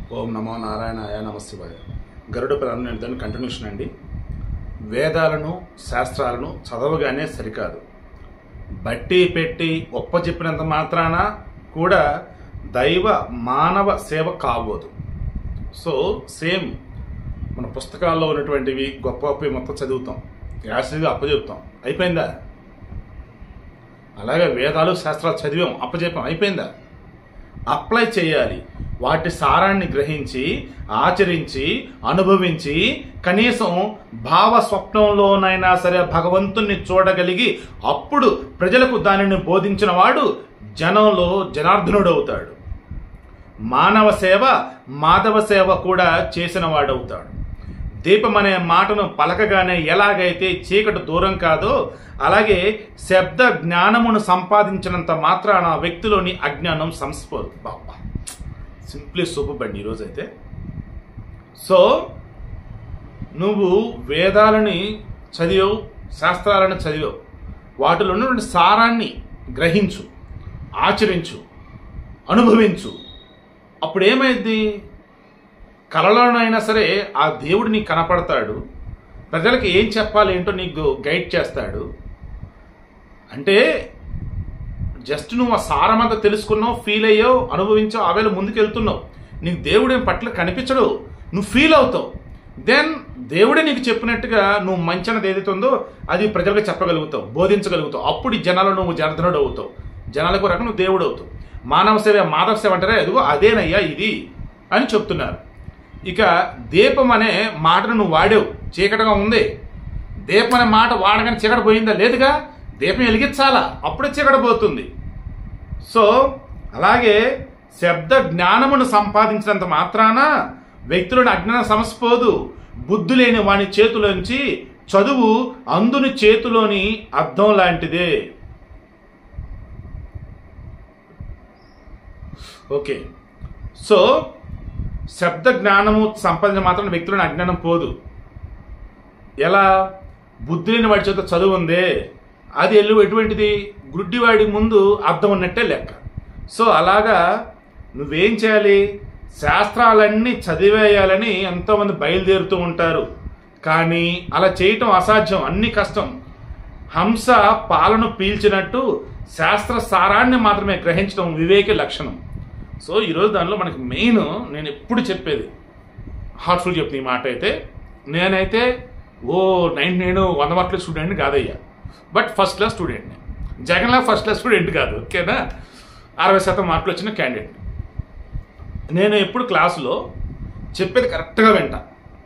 ఓం నమో నారాయణాయ నమశివాయ. గరుడ పురాణం కంటిన్యూషన్ అండి. వేదాలను శాస్త్రాలను చదవగానే సరికాదు, బట్టి పెట్టి ఒప్పచెప్పినంత మాత్రాన కూడా దైవ మానవ సేవ కాబోదు. సో సేమ్ మన పుస్తకాల్లో ఉన్నటువంటివి గొప్ప గొప్పవి మొత్తం చదువుతాం, యాసిడ్గా అప్పచెప్తాం, అయిపోయిందా? అలాగే వేదాలు శాస్త్రాలు చదివాం, అప్పచెప్పాం, అయిపోయిందా? అప్లై చేయాలి. వాటి సారాన్ని గ్రహించి ఆచరించి అనుభవించి కనీసం భావ స్వప్నంలోనైనా సరే భగవంతుణ్ణి చూడగలిగి అప్పుడు ప్రజలకు దానిని బోధించిన వాడు జనంలో జనార్దనుడు అవుతాడు. మానవ సేవ మాధవ సేవ కూడా చేసిన వాడవుతాడు. దీపం అనే మాటను పలకగానే ఎలాగైతే చీకటి దూరం కాదో అలాగే శబ్ద జ్ఞానమును సంపాదించినంత మాత్రాన వ్యక్తిలోని అజ్ఞానం సంస్పోదు. బాబా సింప్లీ సూపర్ బండి ఈరోజైతే. సో నువ్వు వేదాలని చదివావు, శాస్త్రాలను చదివావు, వాటిలో ఉన్నటువంటి సారాన్ని గ్రహించు, ఆచరించు, అనుభవించు. అప్పుడు ఏమైంది? కలలోనైనా సరే ఆ దేవుడు నీకు కనపడతాడు, ప్రజలకు ఏం చెప్పాలి ఏంటో నీకు గైడ్ చేస్తాడు. అంటే జస్ట్ నువ్వు ఆ సారమంతా తెలుసుకున్నావు, ఫీల్ అయ్యావు, అనుభవించావు, ఆవేళ ముందుకు వెళ్తున్నావు. నీకు దేవుడు ఏం పట్ల కనిపించడు, నువ్వు ఫీల్ అవుతావు. దెన్ దేవుడే నీకు చెప్పినట్టుగా నువ్వు మంచి అన్నది ఏదైతే ఉందో అది ప్రజలకు చెప్పగలుగుతావు, బోధించగలుగుతావు. అప్పుడు ఈ జనాలు నువ్వు జనార్దనుడు అవుతావు, జనాలకు రకం నువ్వు దేవుడు అవుతావు. మానవ సేవ మాధవ సేవ అంటారా, అదిగో అదేనయ్యా ఇది అని చెప్తున్నారు. ఇక దీపం అనే మాటను నువ్వు వాడావు, చీకటిగా ఉంది. దీపం అనే మాట వాడగానే చీకటి పోయిందా? లేదుగా. దీపం వెలిగించాలా, అప్పుడే చీకటి పోతుంది. సో అలాగే శబ్ద జ్ఞానమును సంపాదించినంత మాత్రాన వ్యక్తులను అజ్ఞానం సమసిపోదు. బుద్ధి లేని వాని చేతిలోంచి చదువు అందుని చేతిలోని అద్దం లాంటిదే. ఓకే, సో శబ్ద జ్ఞానము సంపాదించిన మాత్రం వ్యక్తులను అజ్ఞానం పోదు. ఎలా? బుద్ధి లేని వాడి చేత చదువు ఉందే, అది ఎటువంటిది? గుడ్డివాడి ముందు అర్థం ఉన్నట్టే లెక్క. సో అలాగా నువ్వేం చేయాలి? శాస్త్రాలన్నీ చదివేయాలని ఎంతోమంది బయలుదేరుతూ ఉంటారు, కానీ అలా చేయటం అసాధ్యం, అన్ని కష్టం. హంస పాలను పీల్చినట్టు శాస్త్ర సారాన్ని మాత్రమే గ్రహించడం వివేక లక్షణం. సో ఈరోజు దానిలో మనకి మెయిన్ నేను ఎప్పుడు చెప్పేది, హార్ట్ఫుల్ చెప్తున్నా ఈ మాట అయితే, నేనైతే నేను 100 మార్కుల స్టూడెంట్ని కాదయ్యా, బట్ ఫస్ట్ క్లాస్ స్టూడెంట్ని. జగన్లా ఫస్ట్ క్లాస్ స్టూడెంట్ కాదు, ఓకేనా? 60% మార్కులు వచ్చిన క్యాండిడేట్. నేను ఎప్పుడు క్లాసులో చెప్పేది కరెక్ట్గా వింటా.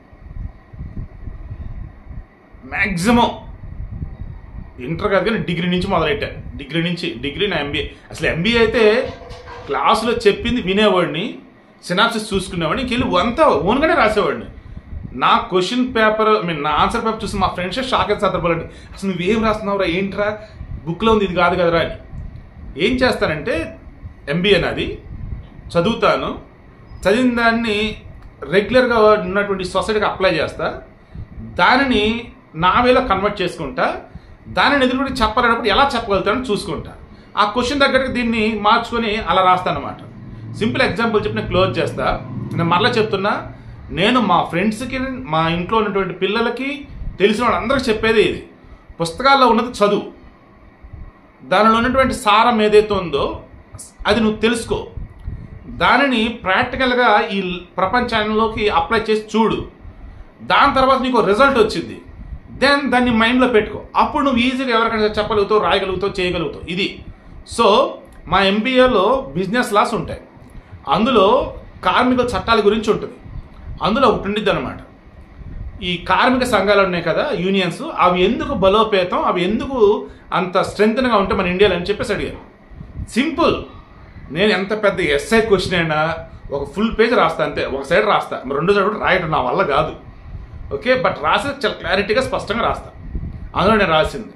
మ్యాక్సిమం ఇంటర్ కాదు కానీ డిగ్రీ నుంచి మొదలెట్టాను. డిగ్రీ నా ఎంబీఏ. అసలు ఎంబీఏ అయితే క్లాసులో చెప్పింది వినేవాడిని, సినాప్సిస్ చూసుకునేవాడిని, ఇంకెళ్ళి అంతా ఓన్గానే రాసేవాడిని. నా క్వశ్చన్ పేపర్ నా ఆన్సర్ పేపర్ చూసి మా ఫ్రెండ్స్ షాక్ అయిన సందర్భాలు అంటే, అసలు నువ్వేం రాస్తున్నావురా, ఏంట్రా, బుక్లో ఉంది, ఇది కాదు కదరా అని. ఏం చేస్తానంటే ఎంబీఏ నాది, చదువుతాను, చదివిన దాన్ని రెగ్యులర్గా ఉన్నటువంటి సొసైటీకి అప్లై చేస్తా, దానిని నా వేలో కన్వర్ట్ చేసుకుంటా, దానిని ఎదురుకొని చెప్పాలన్నప్పుడు ఎలా చెప్పగలుగుతానని చూసుకుంటా. ఆ క్వశ్చన్ దగ్గరికి దీన్ని మార్చుకొని అలా రాస్తాను అనమాట. సింపుల్ ఎగ్జాంపుల్ చెప్పి నేను క్లోజ్ చేస్తా. నేను మరలా చెప్తున్నా, నేను మా ఫ్రెండ్స్కి, మా ఇంట్లో ఉన్నటువంటి పిల్లలకి, తెలిసిన వాళ్ళందరికీ చెప్పేది ఇది. పుస్తకాల్లో ఉన్నది చదువు, దానిలో ఉన్నటువంటి సారం ఏదైతే ఉందో అది నువ్వు తెలుసుకో, దానిని ప్రాక్టికల్గా ఈ ప్రపంచంలోకి అప్లై చేసి చూడు. దాని తర్వాత నీకు రిజల్ట్ వచ్చింది, దెన్ దాన్ని మైండ్లో పెట్టుకో. అప్పుడు నువ్వు ఈజీగా ఎవరికైనా చెప్పగలుగుతావు, రాయగలుగుతావు, చేయగలుగుతావు. ఇది. సో మా ఎంబీఏలో బిజినెస్ లాస్ ఉంటాయి, అందులో కార్మికుల చట్టాల గురించి ఉంటుంది, అందులో ఒకటి ఉండిద్ది అనమాట. ఈ కార్మిక సంఘాలు ఉన్నాయి కదా, యూనియన్స్, అవి ఎందుకు బలోపేతం, అవి ఎందుకు అంత స్ట్రెంగ్త్గా ఉంటే మన ఇండియాలో అని చెప్పేసి అడిగారు. సింపుల్. నేను ఎంత పెద్ద ఎస్ఐ క్వశ్చన్ అయినా ఒక ఫుల్ పేజ్ రాస్తా, అంతే. ఒక సైడ్ రాస్తా, రెండో సైడ్ రాయటం నా వల్ల కాదు, ఓకే? బట్ రాసి చాలా క్లారిటీగా స్పష్టంగా రాస్తా. అందులో నేను రాసింది,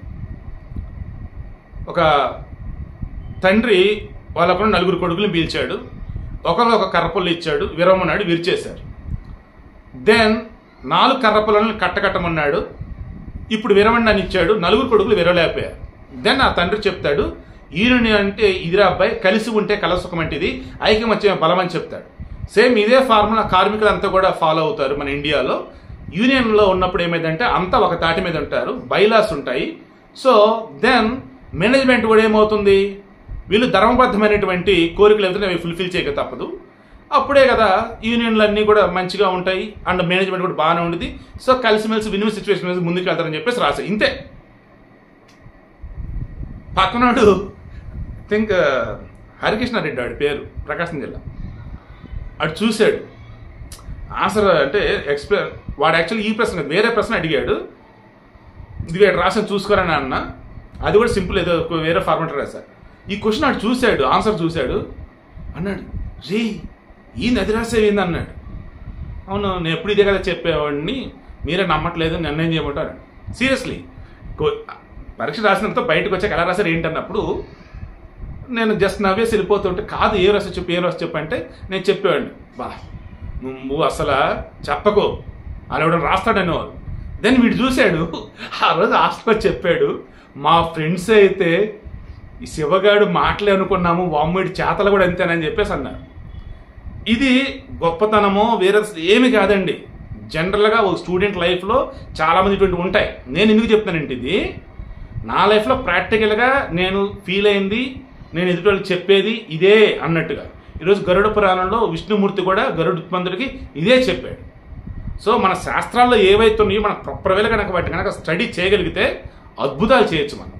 ఒక తండ్రి వాళ్ళకున్న 4 కొడుకులను పీల్చాడు, ఒకరు ఒక కర్రపుల్లు ఇచ్చాడు, విరవమన్నాడు, విరిచేశారు. దెన్ 4 కర్రపుల్లను కట్టకట్టమన్నాడు, ఇప్పుడు విరమండి అని ఇచ్చాడు, 4 కొడుకులు విరవలేకపోయారు. దెన్ ఆ తండ్రి చెప్తాడు, ఈయనని అంటే ఇదిరా అబ్బాయి, కలిసి ఉంటే కలసుఖం అంటే ఇది, ఐకమత్యమే బలం అని చెప్తాడు. సేమ్ ఇదే ఫార్ములా కార్మికులంతా కూడా ఫాలో అవుతారు మన ఇండియాలో. యూనియన్లో ఉన్నప్పుడు ఏమైందంటే అంతా ఒక తాటి మీద ఉంటారు, బైలాస్ ఉంటాయి. సో దెన్ మేనేజ్మెంట్ కూడా ఏమవుతుంది, వీళ్ళు ధర్మబద్ధమైనటువంటి కోరికలు ఏదైతే అవి ఫుల్ఫిల్ చేయక తప్పదు. అప్పుడే కదా యూనియన్లు అన్నీ కూడా మంచిగా ఉంటాయి అండ్ మేనేజ్మెంట్ కూడా బాగానే ఉంటుంది. సో కలిసిమెలిసి విన్ సిచ్యువేషన్ ముందుకు వెళ్తారని చెప్పేసి రాశారు. ఇంతే. పక్కనాడు థింక్ హరికృష్ణారెడ్డి వాడి పేరు, ప్రకాశం జిల్లా. అటు చూశాడు ఆన్సర్ అంటే ఎక్స్ప్లెయిన్. వాడు యాక్చువల్లీ ఈ ప్రశ్న వేరే ప్రశ్న అడిగాడు. ఇది వాడు రాసిన చూసుకోరని అన్న, అది కూడా సింపుల్, ఏదో వేరే ఫార్మాట్ రాశారు. ఈ క్వశ్చన్ అటు చూశాడు, ఆన్సర్ చూశాడు, అన్నాడు రే ఈ నది రాసేవింది అన్నాడు. అవును, నేను ఎప్పుడు ఇదే కదా చెప్పేవాడిని, మీరే నమ్మట్లేదు, నిర్ణయం చేయమంటారు. సీరియస్లీ పరీక్ష రాసినంత బయటకు వచ్చాక ఎలా రాశారు ఏంటన్నప్పుడు నేను జస్ట్ నవ్వేసి వెళ్ళిపోతుంటే, కాదు ఏ రాసి చెప్పు ఏ రాసి చెప్పు అంటే నేను చెప్పేవాడిని, బా నువ్వు అసలు చెప్పకు అలా ఎవడో రాస్తాడనేవాడు. దెన్ వీడు చూశాడు, ఆ రోజు హాస్టల్లో చెప్పాడు, మా ఫ్రెండ్స్ అయితే ఈ శివగాడు మాటలే అనుకున్నాము, వామ్మడి చేతలు కూడా అంతేనని చెప్పేసి అన్నారు. ఇది గొప్పతనమో వేరే ఏమి కాదండి. జనరల్గా ఒక స్టూడెంట్ లైఫ్లో చాలామంది ఇటువంటి ఉంటాయి. నేను ఎందుకు చెప్తానంటే ఇది నా లైఫ్లో ప్రాక్టికల్గా నేను ఫీల్ అయింది, నేను ఎదుటి వాళ్ళకి చెప్పేది ఇదే అన్నట్టుగా. ఈరోజు గరుడ పురాణంలో విష్ణుమూర్తి కూడా గరుడుమంతుడికి ఇదే చెప్పాడు. సో మన శాస్త్రాల్లో ఏవైతే ఉన్నాయో మనం ప్రాపర్ వేలో కనుక వాటి కనుక స్టడీ చేయగలిగితే అద్భుతాలు చేయొచ్చు మనం.